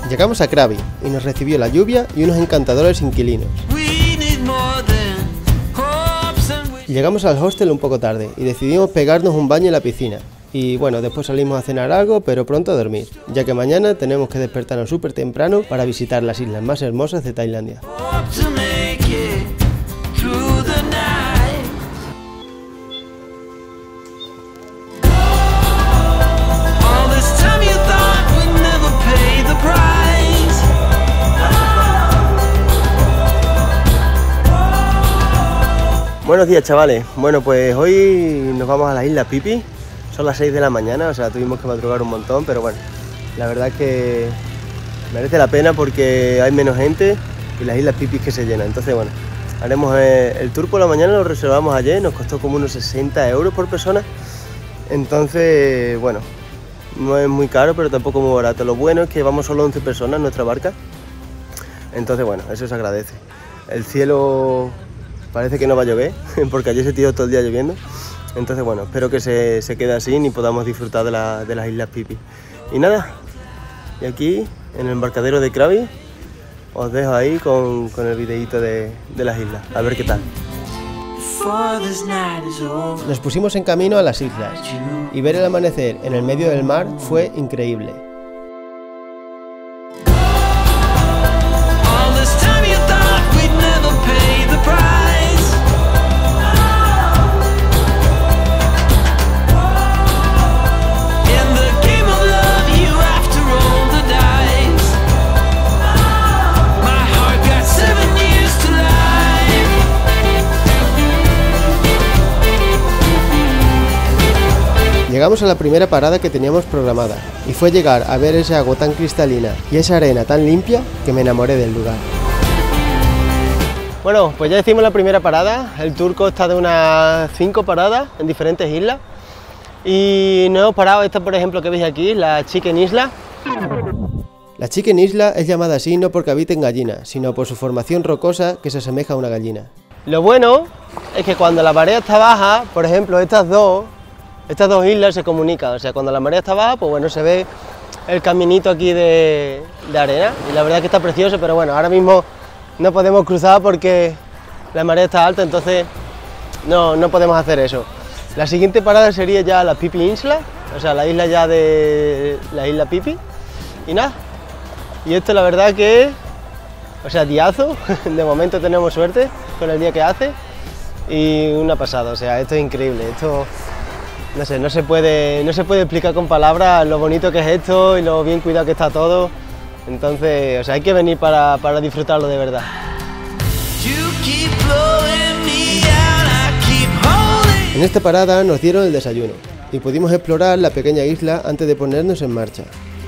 Llegamos a Krabi y nos recibió la lluvia y unos encantadores inquilinos. Llegamos al hostel un poco tarde y decidimos pegarnos un baño en la piscina. Y bueno, después salimos a cenar algo, pero pronto a dormir, ya que mañana tenemos que despertarnos súper temprano para visitar las islas más hermosas de Tailandia. Buenos días, chavales. Bueno, pues hoy nos vamos a las Islas Phi Phi. Son las 6 de la mañana, o sea, tuvimos que madrugar un montón, pero bueno, la verdad es que merece la pena porque hay menos gente y las Islas Phi Phi que se llenan. Entonces, bueno, haremos el tour por la mañana, lo reservamos ayer, nos costó como unos 60 euros por persona. Entonces, bueno, no es muy caro, pero tampoco muy barato. Lo bueno es que vamos solo 11 personas en nuestra barca. Entonces, bueno, eso se agradece. El cielo parece que no va a llover, porque ayer se tiró todo el día lloviendo. Entonces, bueno, espero que se quede así y podamos disfrutar de las Islas Phi Phi. Y nada, y aquí, en el embarcadero de Krabi, os dejo ahí con el videíto de las islas, a ver qué tal. Nos pusimos en camino a las islas, y ver el amanecer en el medio del mar fue increíble. Llegamos a la primera parada que teníamos programada y fue llegar a ver ese agua tan cristalina y esa arena tan limpia que me enamoré del lugar. Bueno, pues ya hicimos la primera parada. El tour consta de unas 5 paradas en diferentes islas y no hemos parado. Esta, por ejemplo, que veis aquí, la Chicken Isla. La Chicken Isla es llamada así no porque habiten gallinas, sino por su formación rocosa que se asemeja a una gallina. Lo bueno es que cuando la marea está baja, por ejemplo, estas dos islas se comunican, o sea, cuando la marea está baja, pues bueno, se ve el caminito aquí de arena y la verdad es que está precioso, pero bueno, ahora mismo no podemos cruzar porque la marea está alta, entonces no podemos hacer eso. La siguiente parada sería ya la Phi Phi Isla, o sea, la isla ya de la isla Phi Phi, y nada, y esto la verdad que, o sea, diazo, de momento tenemos suerte con el día que hace y una pasada, o sea, esto es increíble, esto... No sé, no se puede explicar con palabras lo bonito que es esto y lo bien cuidado que está todo. Entonces, o sea, hay que venir para disfrutarlo de verdad. En esta parada nos dieron el desayuno y pudimos explorar la pequeña isla antes de ponernos en marcha.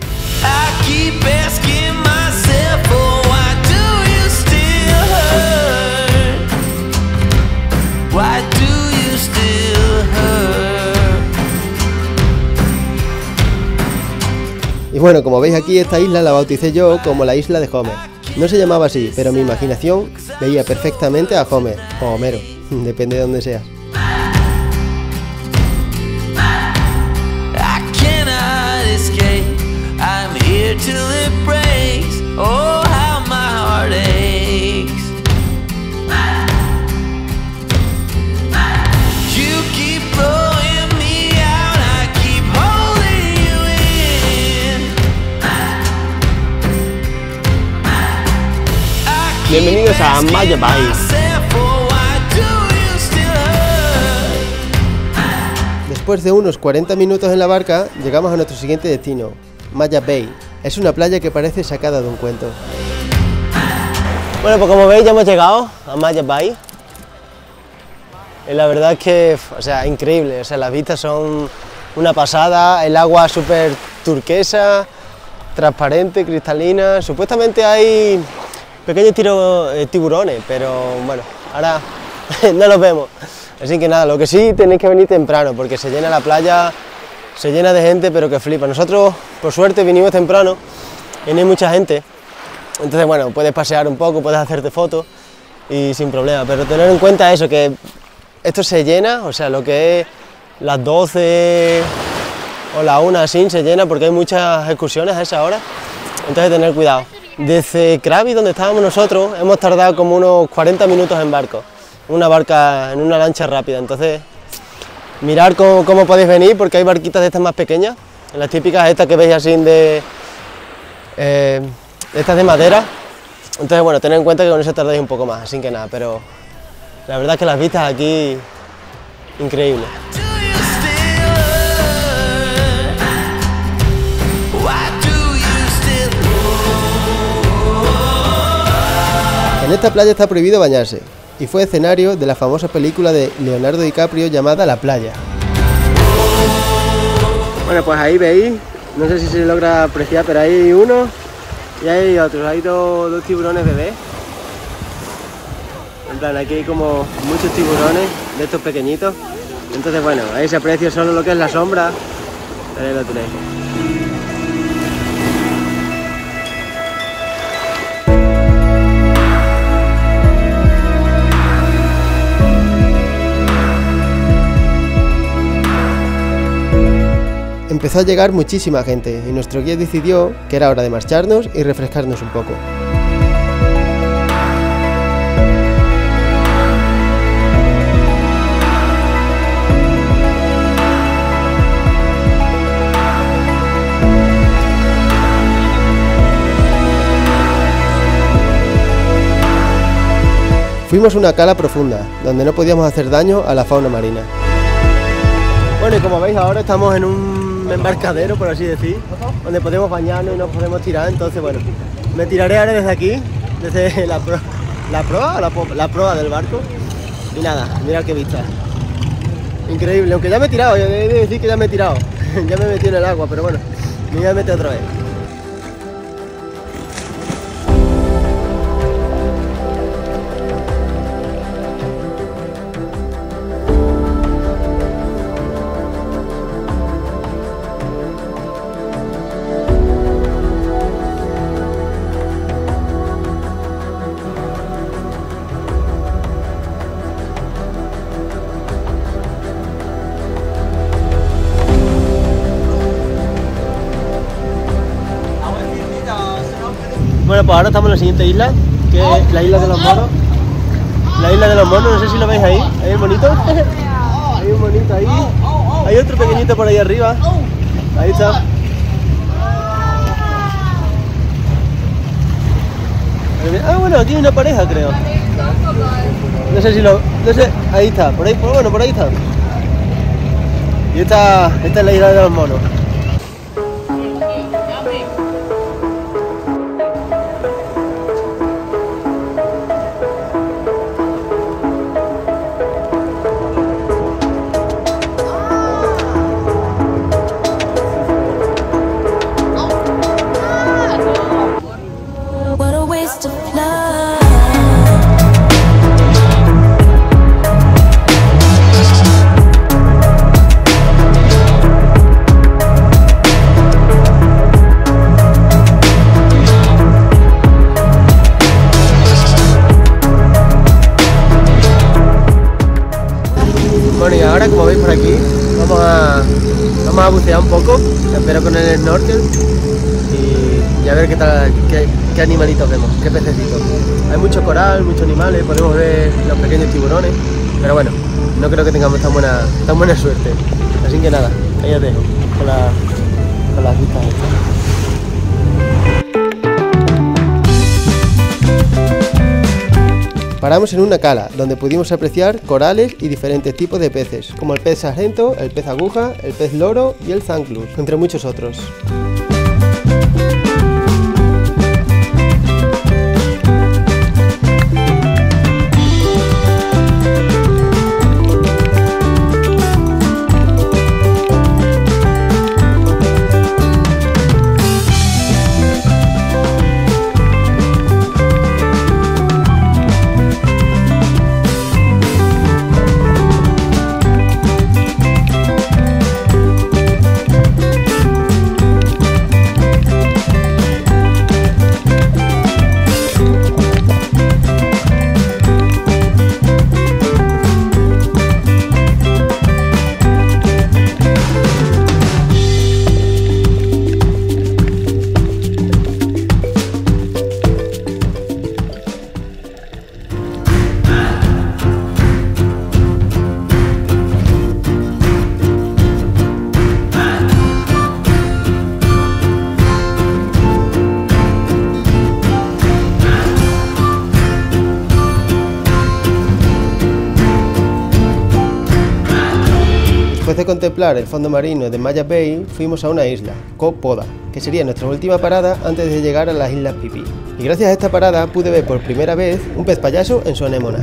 Y bueno, como veis aquí, esta isla la bauticé yo como la isla de Homer. No se llamaba así, pero mi imaginación veía perfectamente a Homer, o Homero, depende de donde seas. Bienvenidos a Maya Bay. Después de unos 40 minutos en la barca, llegamos a nuestro siguiente destino, Maya Bay. Es una playa que parece sacada de un cuento. Bueno, pues como veis ya hemos llegado a Maya Bay. Y la verdad es que, o sea, increíble, o sea, las vistas son una pasada, el agua súper turquesa, transparente, cristalina. Supuestamente hay pequeños tiburones, pero bueno, ahora no los vemos. Así que nada, lo que sí tenéis que venir temprano, porque se llena la playa, se llena de gente, pero que flipa. Nosotros, por suerte, vinimos temprano y no hay mucha gente. Entonces, bueno, puedes pasear un poco, puedes hacerte fotos y sin problema. Pero tener en cuenta eso, que esto se llena, o sea, lo que es las 12 o la 1 así se llena, porque hay muchas excursiones a esa hora. entonces tener cuidado. Desde Krabi, donde estábamos nosotros, hemos tardado como unos 40 minutos en barco, en una lancha rápida, entonces mirar cómo podéis venir, porque hay barquitas de estas más pequeñas, las típicas estas que veis así estas de madera, entonces bueno, tened en cuenta que con eso tardáis un poco más, así que nada, pero la verdad es que las vistas aquí, increíbles. En esta playa está prohibido bañarse, y fue escenario de la famosa película de Leonardo DiCaprio llamada La Playa. Bueno, pues ahí veis, no sé si se logra apreciar, pero hay uno y hay otros, hay dos tiburones bebés. En plan, aquí hay como muchos tiburones de estos pequeñitos, entonces bueno, ahí se aprecia solo lo que es la sombra, ahí lo tenéis. Empezó a llegar muchísima gente y nuestro guía decidió que era hora de marcharnos y refrescarnos un poco. Fuimos a una cala profunda, donde no podíamos hacer daño a la fauna marina. Bueno, y como veis ahora estamos en un embarcadero, por así decir, donde podemos bañarnos y nos podemos tirar, entonces bueno, me tiraré ahora desde aquí, desde la proa del barco, y nada, mirad qué vista, increíble, aunque ya me he tirado, yo he de decir que ya me he tirado, ya me metí en el agua, pero bueno, me voy a meter otra vez. Bueno, pues ahora estamos en la siguiente isla, que es la isla de los monos. La isla de los monos, no sé si lo veis ahí. ¿Hay un monito? Hay un monito ahí. Hay otro pequeñito por ahí arriba. Ahí está. Ah, bueno, aquí hay una pareja, creo. No sé si lo... No sé, ahí está, por ahí, bueno, por ahí está. Y esta es la isla de los monos. Bueno, y ahora, como veis por aquí, vamos a bucear un poco, espero con el snorkel y a ver qué animalitos vemos, qué pececitos. Hay mucho coral, muchos animales, podemos ver los pequeños tiburones, pero bueno, no creo que tengamos tan buena suerte. Así que nada, ahí os dejo con las vistas estas. Paramos en una cala, donde pudimos apreciar corales y diferentes tipos de peces, como el pez sargento, el pez aguja, el pez loro y el zanclus, entre muchos otros. Después de contemplar el fondo marino de Maya Bay, fuimos a una isla, Koh Poda, que sería nuestra última parada antes de llegar a las Islas Phi Phi. Y gracias a esta parada pude ver por primera vez un pez payaso en su anémona.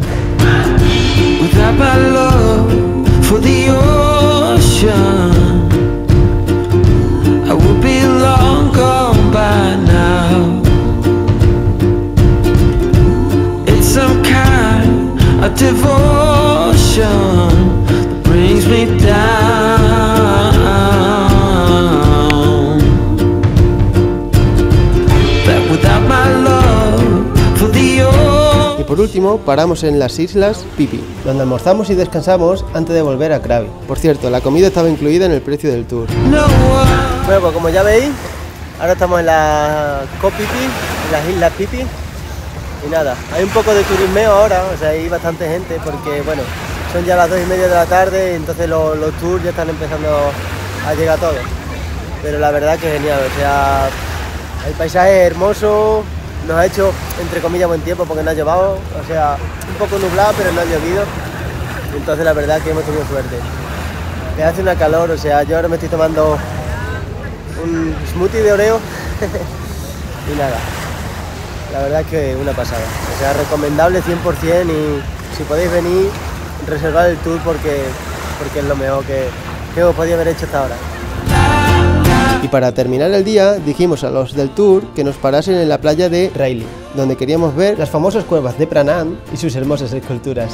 Y por último paramos en las Islas Phi Phi, donde almorzamos y descansamos antes de volver a Krabi. Por cierto, la comida estaba incluida en el precio del tour. Bueno, pues como ya veis, ahora estamos en la Koh Phi Phi, en las Islas Phi Phi. Y nada, hay un poco de turismeo ahora, o sea, hay bastante gente porque, bueno, son ya las 2:30 de la tarde y entonces los tours ya están empezando a llegar todos. Pero la verdad que genial, o sea, el paisaje es hermoso, nos ha hecho, entre comillas, buen tiempo porque no ha llovido, o sea, un poco nublado pero no ha llovido. Entonces la verdad que hemos tenido suerte. Me hace una calor, o sea, yo ahora me estoy tomando un smoothie de Oreo y nada. La verdad es que una pasada, o sea, recomendable 100% y si podéis venir, reservar el tour porque es lo mejor que os podía haber hecho hasta ahora. Y para terminar el día, dijimos a los del tour que nos parasen en la playa de Railly, donde queríamos ver las famosas cuevas de Phra Nang y sus hermosas esculturas.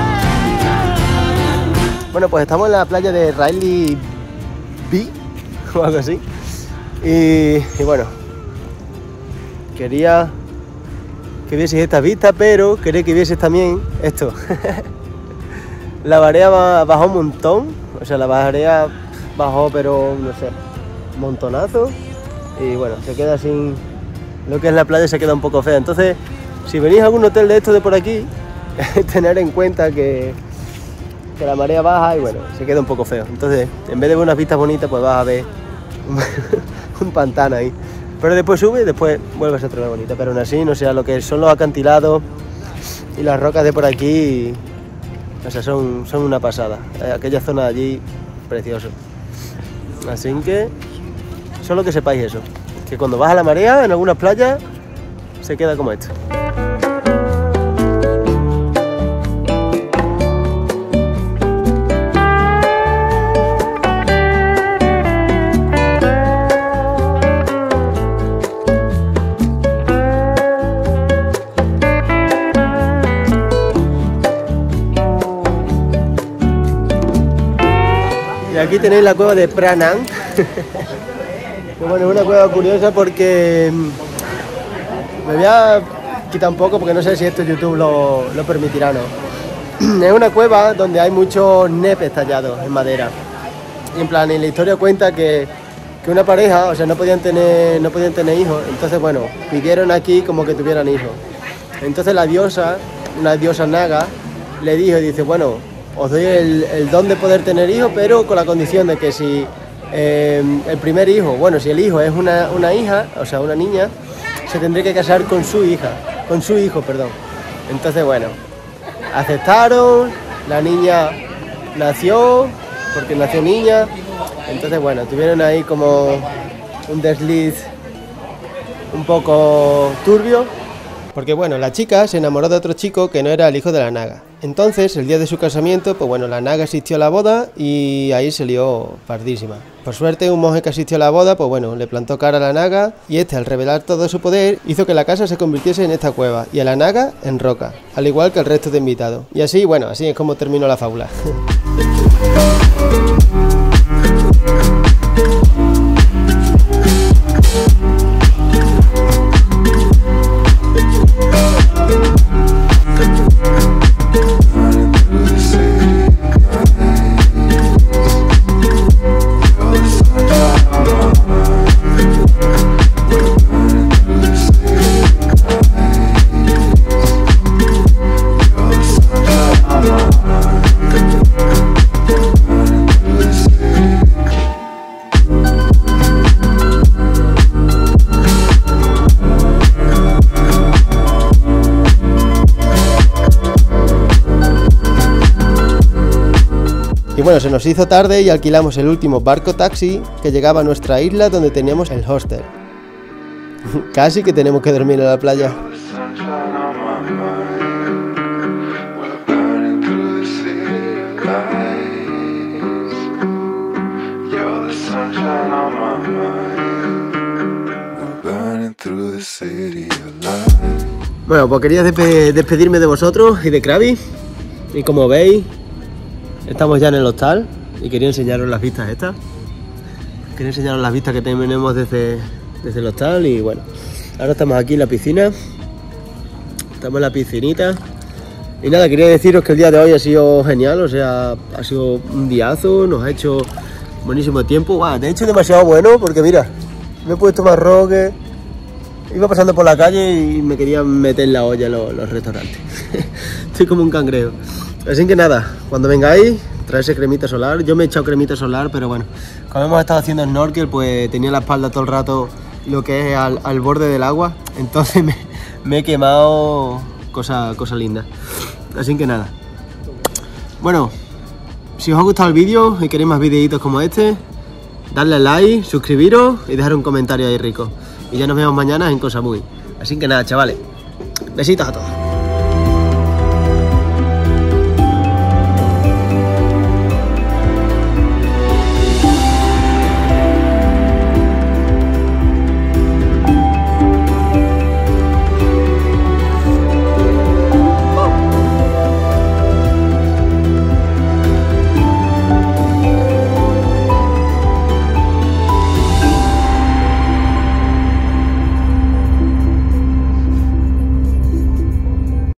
Bueno, pues estamos en la playa de Railly B, o algo así, y bueno, quería que vieses esta vista, pero quería que vieses también esto. La marea bajó un montón, o sea, la marea bajó, pero no sé, montonazo. Y bueno, se queda sin... Lo que es la playa se queda un poco fea. Entonces, si venís a algún hotel de estos de por aquí, tener en cuenta que la marea baja y bueno, se queda un poco feo. Entonces, en vez de ver unas vistas bonitas, pues vas a ver un pantano ahí. Pero después sube y después vuelve a ser otra vez bonita. Pero aún así, no sé, lo que son los acantilados y las rocas de por aquí, o sea, son una pasada. Aquella zona de allí, precioso. Así que, solo que sepáis eso, que cuando vas a la marea, en algunas playas, se queda como esto. Y aquí tenéis la cueva de Phra Nang. Bueno, es una cueva curiosa porque me voy a quitar un poco porque no sé si esto YouTube lo permitirá o no. Es una cueva donde hay muchos nepes tallados en madera. Y en plan, en la historia cuenta que una pareja, o sea, no podían tener hijos. Entonces, bueno, pidieron aquí como que tuvieran hijos. Entonces la diosa, una diosa naga, le dijo y dice, bueno, os doy el don de poder tener hijos, pero con la condición de que si el primer hijo, bueno, si el hijo es una hija, o sea, una niña, se tendría que casar con su hijo, perdón. Entonces, bueno, aceptaron, la niña nació, porque nació niña, entonces, bueno, tuvieron ahí como un desliz un poco turbio, porque, bueno, la chica se enamoró de otro chico que no era el hijo de la naga. Entonces, el día de su casamiento, pues bueno, la naga asistió a la boda y ahí se lió pardísima. Por suerte, un monje que asistió a la boda, pues bueno, le plantó cara a la naga y este, al revelar todo su poder, hizo que la casa se convirtiese en esta cueva y a la naga en roca, al igual que el resto de invitados. Y así, bueno, así es como terminó la fábula. Y bueno, se nos hizo tarde y alquilamos el último barco taxi que llegaba a nuestra isla donde teníamos el hostel. Casi que tenemos que dormir en la playa. Bueno, pues quería despedirme de vosotros y de Krabi. Y como veis, estamos ya en el hostal y quería enseñaros las vistas estas. Quería enseñaros las vistas que tenemos desde el hostal. Y bueno, ahora estamos aquí en la piscina. Estamos en la piscinita. Y nada, quería deciros que el día de hoy ha sido genial. O sea, ha sido un diazo. Nos ha hecho buenísimo tiempo. Wow, de hecho demasiado bueno porque mira, me he puesto más roque. Iba pasando por la calle y me querían meter en la olla los restaurantes. Estoy como un cangrejo. Así que nada, cuando vengáis, traerse cremita solar. Yo me he echado cremita solar, pero bueno, como hemos estado haciendo snorkel, pues tenía la espalda todo el rato lo que es al borde del agua. Entonces me he quemado cosa linda. Así que nada. Bueno, si os ha gustado el vídeo y queréis más videitos como este, darle like, suscribiros y dejar un comentario ahí rico. Y ya nos vemos mañana en Cosa Muy. Así que nada, chavales. Besitos a todos.